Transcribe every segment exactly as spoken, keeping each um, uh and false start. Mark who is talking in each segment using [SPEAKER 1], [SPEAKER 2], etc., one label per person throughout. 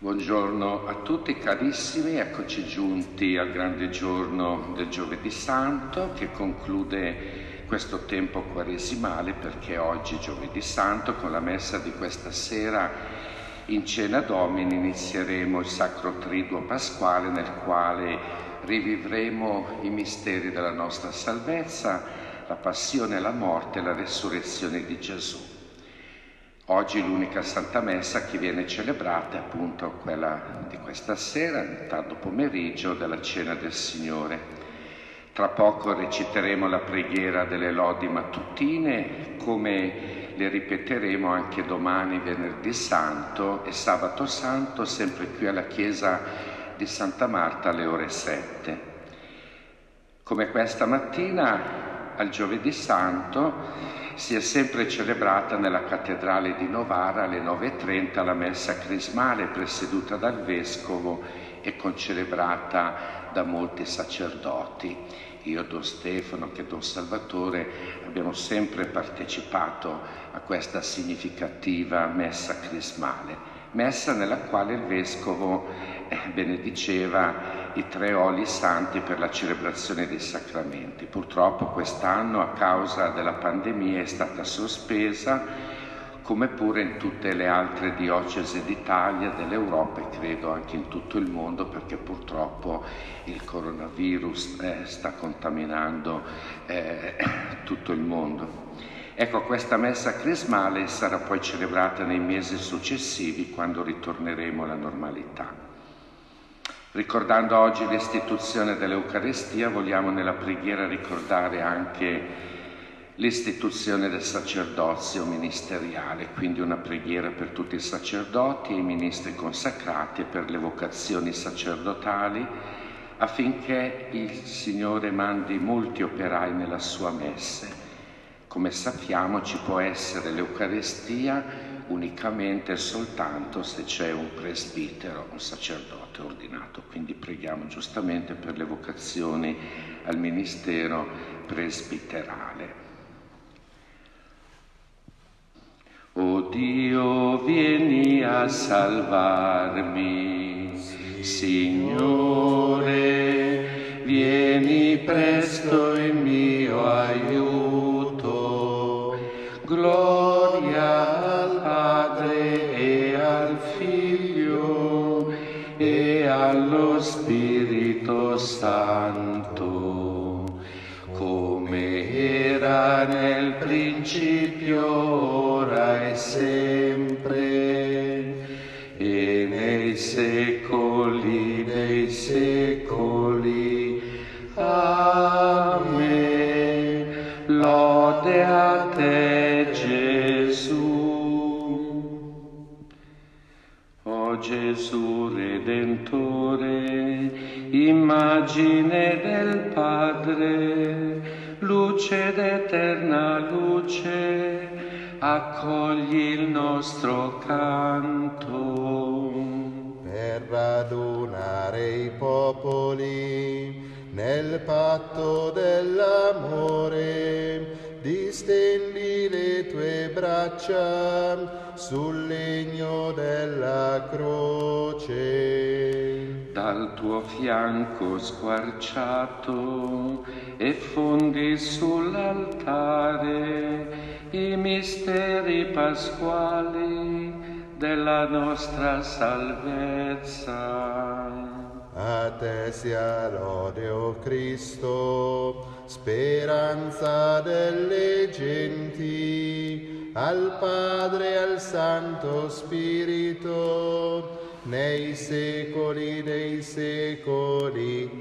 [SPEAKER 1] Buongiorno a tutti carissimi, eccoci giunti al grande giorno del Giovedì Santo che conclude questo tempo quaresimale, perché oggi Giovedì Santo con la messa di questa sera in Cena Domini inizieremo il Sacro Triduo Pasquale, nel quale rivivremo i misteri della nostra salvezza, la passione, la morte e la resurrezione di Gesù. Oggi l'unica Santa Messa che viene celebrata è appunto quella di questa sera, nel tardo pomeriggio della Cena del Signore. Tra poco reciteremo la preghiera delle lodi mattutine, come le ripeteremo anche domani, venerdì santo e sabato santo, sempre qui alla chiesa di Santa Marta alle ore sette. Come questa mattina, al Giovedì Santo, si è sempre celebrata nella cattedrale di Novara alle nove e trenta la messa crismale presieduta dal Vescovo e concelebrata da molti sacerdoti. Io, Don Stefano, che Don Salvatore abbiamo sempre partecipato a questa significativa messa crismale, messa nella quale il Vescovo eh, benediceva i tre oli santi per la celebrazione dei sacramenti. Purtroppo quest'anno, a causa della pandemia, è stata sospesa, come pure in tutte le altre diocesi d'Italia, dell'Europa e credo anche in tutto il mondo, perché purtroppo il coronavirus eh, sta contaminando eh, tutto il mondo. Ecco, questa messa crismale sarà poi celebrata nei mesi successivi, quando ritorneremo alla normalità. Ricordando oggi l'istituzione dell'Eucaristia, vogliamo nella preghiera ricordare anche l'istituzione del sacerdozio ministeriale, quindi una preghiera per tutti i sacerdoti e i ministri consacrati e per le vocazioni sacerdotali, affinché il Signore mandi molti operai nella sua messe. Come sappiamo, ci può essere l'Eucaristia unicamente e soltanto se c'è un presbitero, un sacerdote ordinato. Quindi preghiamo giustamente per le vocazioni al ministero presbiterale. O Dio, vieni a salvarmi, Signore, vieni presto in mio aiuto. Gloria al Padre e al Figlio e allo Spirito Santo, come era nel principio, ora e sempre, e nei secoli dei secoli. Amen. Lode a te, Gesù. O Gesù Redentore, immagine del Padre, luce d'eterna luce, accogli il nostro canto.
[SPEAKER 2] Per radunare i popoli nel patto dell'amore, distendi le tue braccia sul legno della croce.
[SPEAKER 1] Dal tuo fianco squarciato effondi sull'altare i misteri pasquali della nostra salvezza.
[SPEAKER 2] A te sia lode, o Cristo, speranza delle genti, al Padre e al Santo Spirito, nei secoli dei secoli.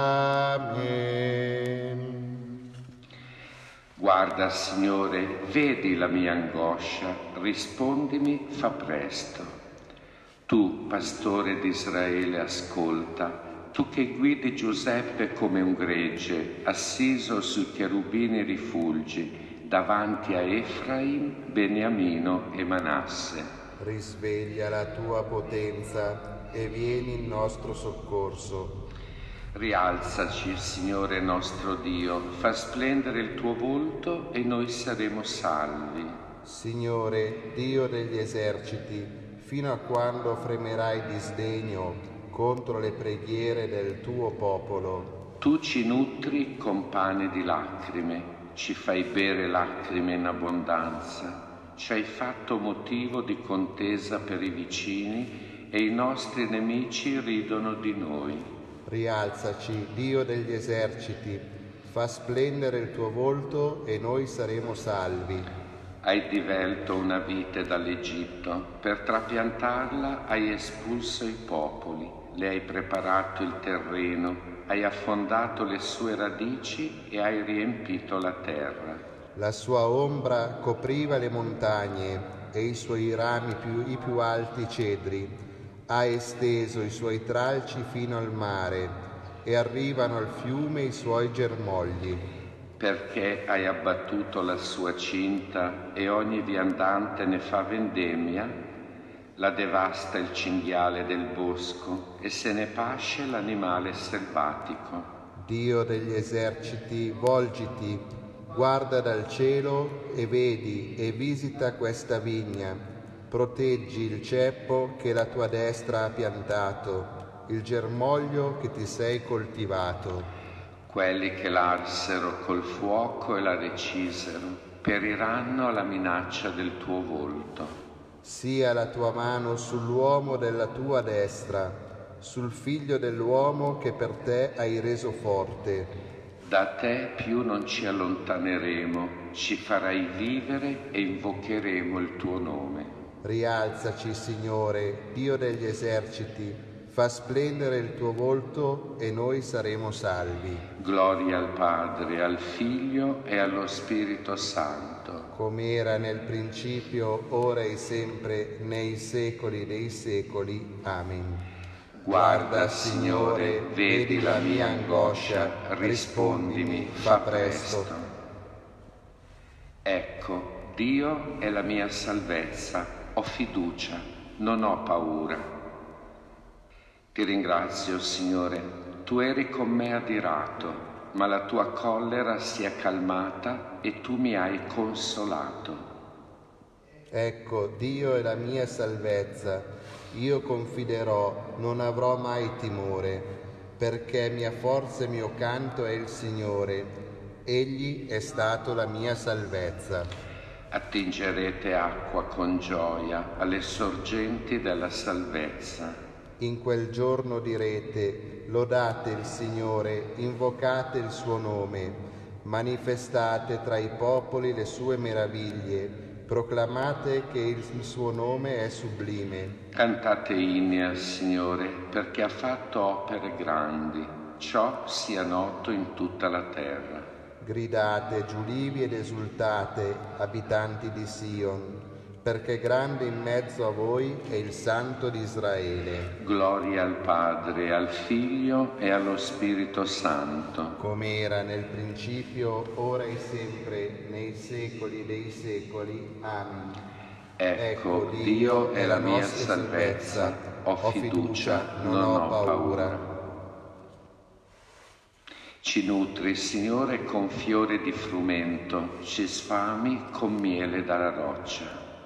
[SPEAKER 2] Amen.
[SPEAKER 1] Guarda, Signore, vedi la mia angoscia, rispondimi, fa presto. Tu, pastore di Israele, ascolta, tu che guidi Giuseppe come un gregge, assiso sui cherubini rifulgi, davanti a Efraim, Beniamino e Manasse.
[SPEAKER 2] Risveglia la tua potenza e vieni in nostro soccorso.
[SPEAKER 1] Rialzaci, Signore nostro Dio, fa splendere il tuo volto e noi saremo salvi.
[SPEAKER 2] Signore, Dio degli eserciti, fino a quando fremerai di sdegno contro le preghiere del tuo popolo.
[SPEAKER 1] Tu ci nutri con pane di lacrime, ci fai bere lacrime in abbondanza, ci hai fatto motivo di contesa per i vicini e i nostri nemici ridono di noi.
[SPEAKER 2] Rialzaci, Dio degli eserciti, fa splendere il tuo volto e noi saremo salvi.
[SPEAKER 1] Hai divelto una vite dall'Egitto, per trapiantarla hai espulso i popoli, le hai preparato il terreno, hai affondato le sue radici e hai riempito la terra.
[SPEAKER 2] La sua ombra copriva le montagne e i suoi rami più, i più alti cedri. Ha esteso i suoi tralci fino al mare e arrivano al fiume i suoi germogli.
[SPEAKER 1] Perché hai abbattuto la sua cinta e ogni viandante ne fa vendemmia, la devasta il cinghiale del bosco e se ne pasce l'animale selvatico.
[SPEAKER 2] Dio degli eserciti, volgiti, guarda dal cielo e vedi e visita questa vigna. Proteggi il ceppo che la tua destra ha piantato, il germoglio che ti sei coltivato.
[SPEAKER 1] Quelli che l'arsero col fuoco e la recisero periranno alla minaccia del tuo volto.
[SPEAKER 2] Sia la tua mano sull'uomo della tua destra, sul figlio dell'uomo che per te hai reso forte.
[SPEAKER 1] Da te più non ci allontaneremo, ci farai vivere e invocheremo il tuo nome.
[SPEAKER 2] Rialzaci, Signore, Dio degli eserciti, fa splendere il tuo volto e noi saremo salvi.
[SPEAKER 1] Gloria al Padre, al Figlio e allo Spirito Santo.
[SPEAKER 2] Come era nel principio, ora e sempre, nei secoli dei secoli. Amen.
[SPEAKER 1] Guarda, Signore, vedi la mia angoscia, rispondimi, fa presto. Ecco, Dio è la mia salvezza. Ho fiducia, non ho paura. Ti ringrazio, Signore, tu eri con me adirato, ma la tua collera si è calmata e tu mi hai consolato.
[SPEAKER 2] Ecco, Dio è la mia salvezza, io confiderò, non avrò mai timore, perché mia forza e mio canto è il Signore, Egli è stato la mia salvezza.
[SPEAKER 1] Attingerete acqua con gioia alle sorgenti della salvezza.
[SPEAKER 2] In quel giorno direte, lodate il Signore, invocate il suo nome, manifestate tra i popoli le sue meraviglie, proclamate che il suo nome è sublime.
[SPEAKER 1] Cantate inni al Signore, perché ha fatto opere grandi, ciò sia noto in tutta la terra.
[SPEAKER 2] Gridate, giulivi ed esultate, abitanti di Sion, perché grande in mezzo a voi è il Santo di Israele.
[SPEAKER 1] Gloria al Padre, al Figlio e allo Spirito Santo.
[SPEAKER 2] Come era nel principio, ora e sempre, nei secoli dei secoli. Amen.
[SPEAKER 1] Ecco, Dio è la mia salvezza, ho fiducia, non ho paura. Ci nutri, Signore, con fiore di frumento, ci sfami con miele dalla roccia.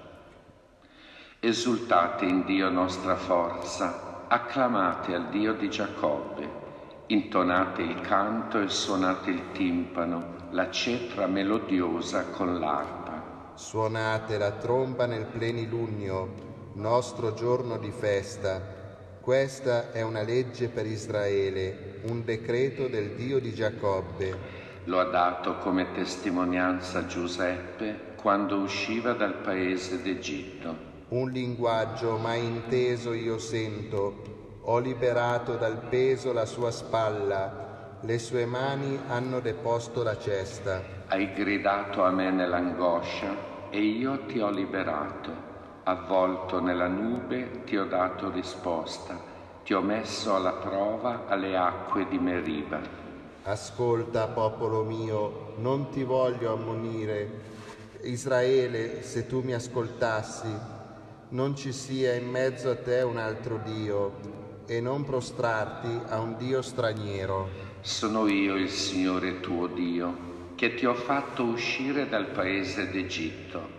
[SPEAKER 1] Esultate in Dio nostra forza, acclamate al Dio di Giacobbe, intonate il canto e suonate il timpano, la cetra melodiosa con l'arpa.
[SPEAKER 2] Suonate la tromba nel plenilunio, nostro giorno di festa. Questa è una legge per Israele, un decreto del Dio di Giacobbe.
[SPEAKER 1] Lo ha dato come testimonianza Giuseppe quando usciva dal paese d'Egitto.
[SPEAKER 2] Un linguaggio mai inteso io sento, ho liberato dal peso la sua spalla, le sue mani hanno deposto la cesta.
[SPEAKER 1] Hai gridato a me nell'angoscia e io ti ho liberato. Avvolto nella nube ti ho dato risposta, ti ho messo alla prova alle acque di Meriba.
[SPEAKER 2] Ascolta, popolo mio, non ti voglio ammonire. Israele, se tu mi ascoltassi, non ci sia in mezzo a te un altro Dio e non prostrarti a un Dio straniero.
[SPEAKER 1] Sono io il Signore tuo Dio, che ti ho fatto uscire dal paese d'Egitto.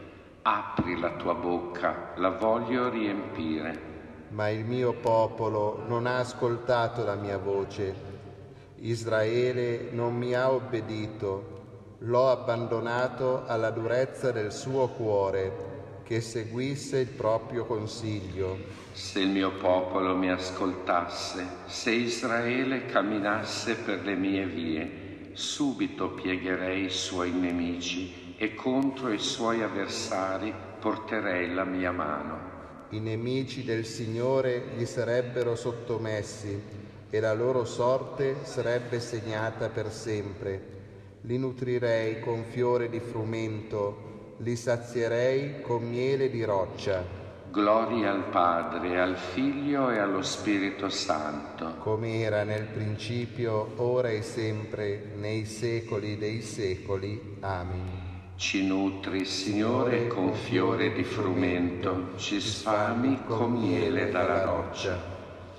[SPEAKER 1] apri la tua bocca, la voglio riempire.
[SPEAKER 2] Ma il mio popolo non ha ascoltato la mia voce. Israele non mi ha obbedito. L'ho abbandonato alla durezza del suo cuore, che seguisse il proprio consiglio.
[SPEAKER 1] Se il mio popolo mi ascoltasse, se Israele camminasse per le mie vie, subito piegherei i suoi nemici e contro i suoi avversari porterei la mia mano.
[SPEAKER 2] I nemici del Signore gli sarebbero sottomessi e la loro sorte sarebbe segnata per sempre. Li nutrirei con fiore di frumento, li sazierei con miele di roccia.
[SPEAKER 1] Gloria al Padre, al Figlio e allo Spirito Santo.
[SPEAKER 2] Come era nel principio, ora e sempre, nei secoli dei secoli. Amen.
[SPEAKER 1] Ci nutri, Signore, con fiore di frumento, ci sfami con miele dalla roccia.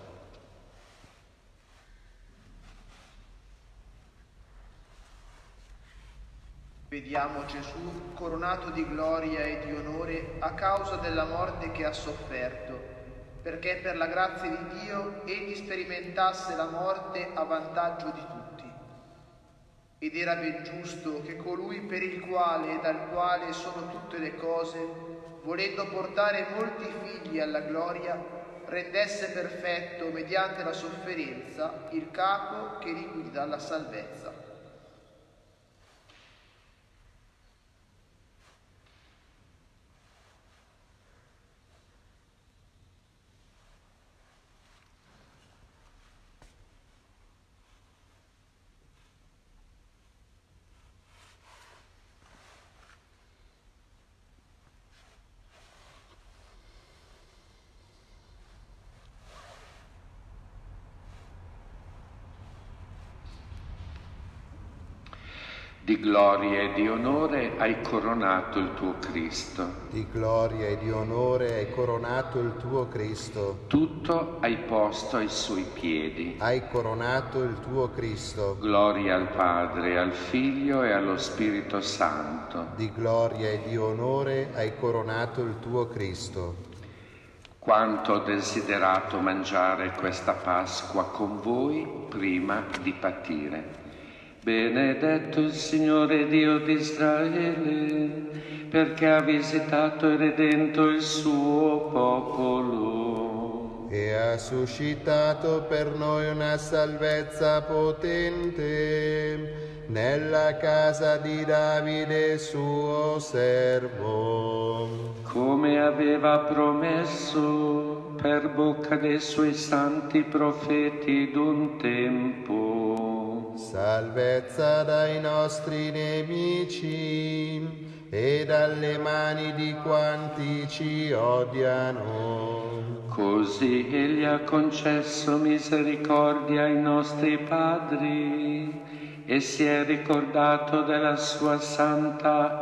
[SPEAKER 3] Vediamo Gesù coronato di gloria e di onore a causa della morte che ha sofferto, perché per la grazia di Dio egli sperimentasse la morte a vantaggio di tutti. Ed era ben giusto che colui per il quale e dal quale sono tutte le cose, volendo portare molti figli alla gloria, rendesse perfetto mediante la sofferenza il capo che li guida alla salvezza.
[SPEAKER 1] Di gloria e di onore hai coronato il tuo Cristo.
[SPEAKER 2] Di gloria e di onore hai coronato il tuo Cristo.
[SPEAKER 1] Tutto hai posto ai suoi piedi.
[SPEAKER 2] Hai coronato il tuo Cristo.
[SPEAKER 1] Gloria al Padre, al Figlio e allo Spirito Santo.
[SPEAKER 2] Di gloria e di onore hai coronato il tuo Cristo.
[SPEAKER 1] Quanto ho desiderato mangiare questa Pasqua con voi prima di patire. Benedetto il Signore Dio di Israele, perché ha visitato e redento il suo popolo.
[SPEAKER 2] E ha suscitato per noi una salvezza potente nella casa di Davide suo servo.
[SPEAKER 1] Come aveva promesso per bocca dei suoi santi profeti d'un tempo.
[SPEAKER 2] Salvezza dai nostri nemici e dalle mani di quanti ci odiano.
[SPEAKER 1] Così egli ha concesso misericordia ai nostri padri e si è ricordato della sua santa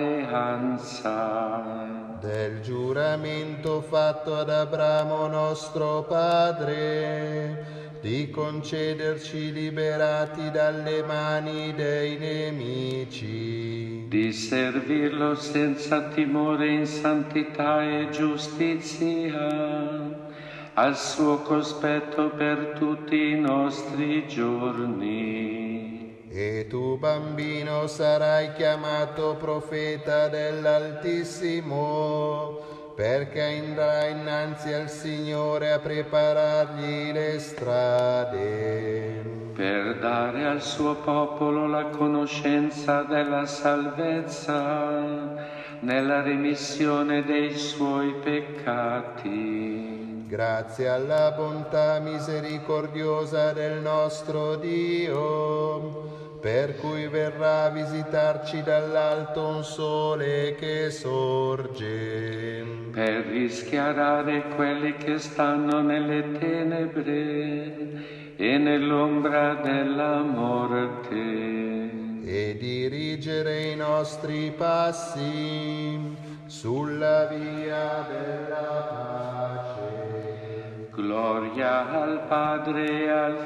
[SPEAKER 1] alleanza.
[SPEAKER 2] Del giuramento fatto ad Abramo nostro padre, di concederci liberati dalle mani dei nemici,
[SPEAKER 1] di servirlo senza timore in santità e giustizia, al suo cospetto per tutti i nostri giorni.
[SPEAKER 2] E tu, bambino, sarai chiamato profeta dell'Altissimo, perché andrà innanzi al Signore a preparargli le strade,
[SPEAKER 1] per dare al suo popolo la conoscenza della salvezza nella remissione dei suoi peccati.
[SPEAKER 2] Grazie alla bontà misericordiosa del nostro Dio, per cui verrà a visitarci dall'alto un sole che sorge,
[SPEAKER 1] per rischiarare quelli che stanno nelle tenebre e nell'ombra della morte,
[SPEAKER 2] e dirigere i nostri passi sulla via della pace.
[SPEAKER 1] Gloria al Padre e al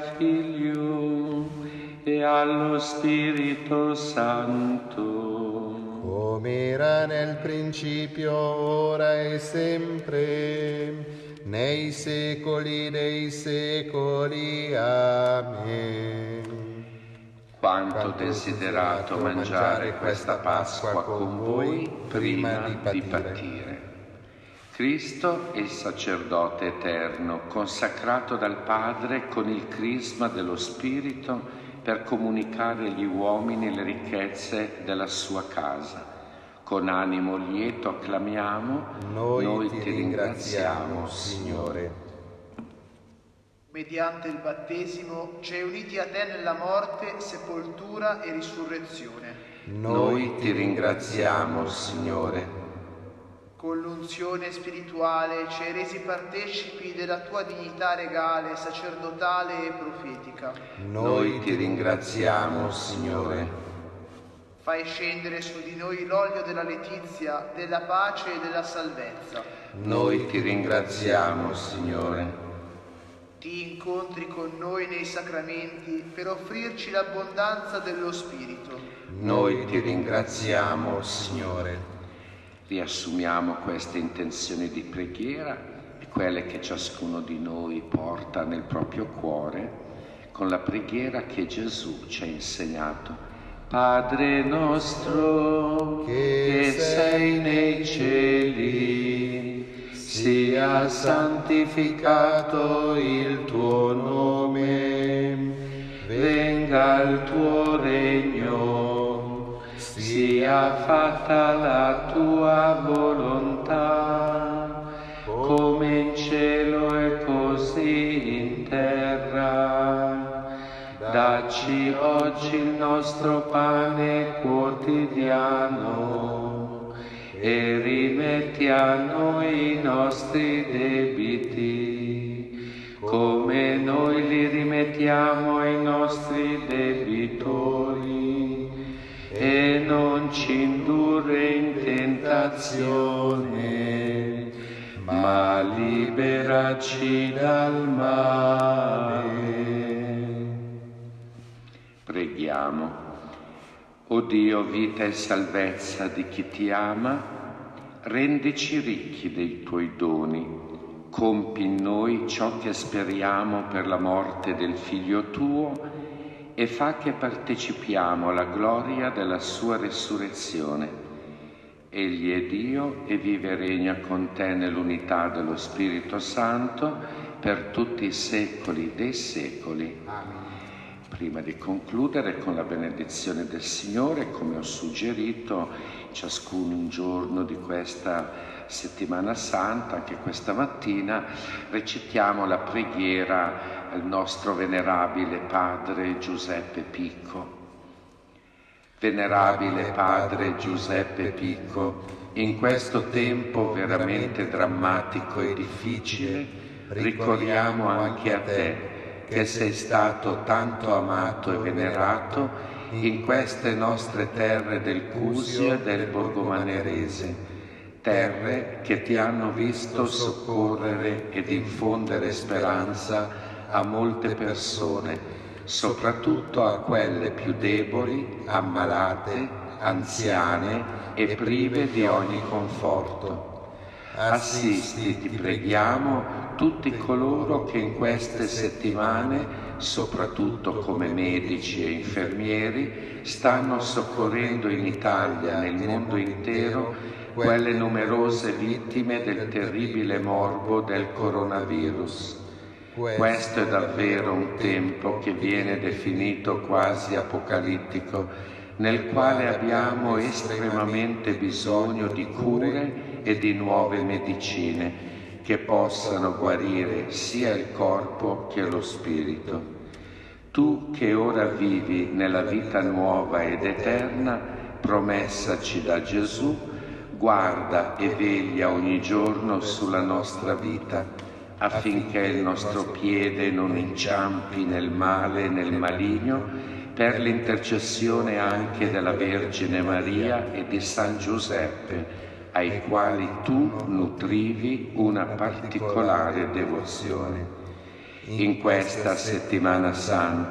[SPEAKER 1] Figlio e allo Spirito Santo,
[SPEAKER 2] come era nel principio, ora e sempre, nei secoli dei secoli. Amen.
[SPEAKER 1] Quanto desiderato mangiare questa Pasqua con voi prima di partire. Cristo è il sacerdote eterno, consacrato dal Padre con il crisma dello Spirito per comunicare agli uomini le ricchezze della sua casa. Con animo lieto acclamiamo,
[SPEAKER 2] Noi,
[SPEAKER 1] noi
[SPEAKER 2] ti
[SPEAKER 1] ti ringraziamo, Signore.
[SPEAKER 3] Mediante il battesimo ci hai uniti a te nella morte, sepoltura e risurrezione.
[SPEAKER 1] Noi ti ringraziamo, Signore.
[SPEAKER 3] Con l'unzione spirituale ci hai resi partecipi della tua dignità regale, sacerdotale e profetica.
[SPEAKER 1] Noi ti ringraziamo, Signore.
[SPEAKER 3] Fai scendere su di noi l'olio della letizia, della pace e della salvezza.
[SPEAKER 1] Noi ti ringraziamo, Signore.
[SPEAKER 3] Ti incontri con noi nei sacramenti per offrirci l'abbondanza dello Spirito.
[SPEAKER 1] Noi ti ringraziamo, Signore. Riassumiamo queste intenzioni di preghiera e quelle che ciascuno di noi porta nel proprio cuore con la preghiera che Gesù ci ha insegnato. Padre nostro che sei nei cieli, sia santificato il tuo nome, venga il tuo regno, sia fatta la tua volontà, come in cielo e così in terra. Dacci oggi il nostro pane quotidiano e rimetti a noi i nostri debiti, come noi li rimettiamo ai nostri debitori. E non ci indurre in tentazione, ma liberaci dal male. Preghiamo. O Dio, vita e salvezza di chi ti ama, rendici ricchi dei tuoi doni. Compi in noi ciò che speriamo per la morte del Figlio tuo e fa che partecipiamo alla gloria della sua resurrezione. Egli è Dio e vive e regna con te nell'unità dello Spirito Santo per tutti i secoli dei secoli.
[SPEAKER 2] Amen.
[SPEAKER 1] Prima di concludere con la benedizione del Signore, come ho suggerito, ciascuno un giorno di questa settimana santa, anche questa mattina, recitiamo la preghiera al nostro venerabile Padre Giuseppe Picco. Venerabile Padre Giuseppe Picco, in questo tempo veramente drammatico e difficile, ricorriamo anche a te, che sei stato tanto amato e venerato in queste nostre terre del Cusio e del Borgomanerese, terre che ti hanno visto soccorrere ed infondere speranza a molte persone, soprattutto a quelle più deboli, ammalate, anziane e prive di ogni conforto. Assisti, ti preghiamo, tutti coloro che in queste settimane, soprattutto come medici e infermieri, stanno soccorrendo in Italia e nel mondo intero quelle numerose vittime del terribile morbo del coronavirus. Questo è davvero un tempo che viene definito quasi apocalittico, nel quale abbiamo estremamente bisogno di cure e di nuove medicine che possano guarire sia il corpo che lo spirito. Tu che ora vivi nella vita nuova ed eterna, promessaci da Gesù, guarda e veglia ogni giorno sulla nostra vita, affinché il nostro piede non inciampi nel male e nel maligno, per l'intercessione anche della Vergine Maria e di San Giuseppe, ai quali tu nutrivi una particolare devozione. In questa settimana santa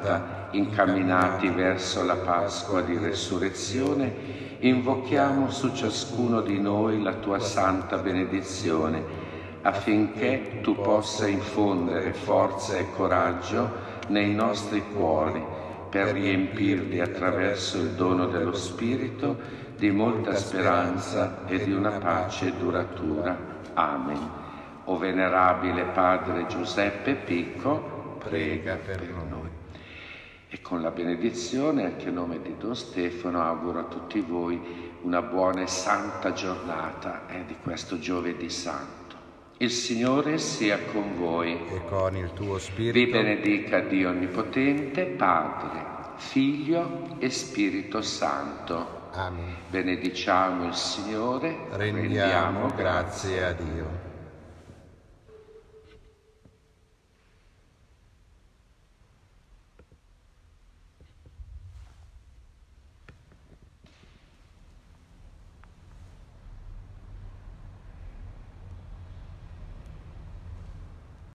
[SPEAKER 1] incamminati verso la Pasqua di Resurrezione, invochiamo su ciascuno di noi la tua santa benedizione, affinché tu possa infondere forza e coraggio nei nostri cuori, per riempirli attraverso il dono dello Spirito di molta speranza e di una pace duratura. Amen. O venerabile Padre Giuseppe Picco, prega per noi. E con la benedizione, anche a nome di Don Stefano, auguro a tutti voi una buona e santa giornata eh, di questo Giovedì Santo. Il Signore sia con voi.
[SPEAKER 2] E con il tuo spirito.
[SPEAKER 1] Vi benedica Dio Onnipotente, Padre, Figlio e Spirito Santo.
[SPEAKER 2] Amen.
[SPEAKER 1] Benediciamo il Signore.
[SPEAKER 2] Rendiamo grazie a Dio.